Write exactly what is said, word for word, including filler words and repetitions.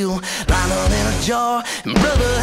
two, lined up in a jar, and brother,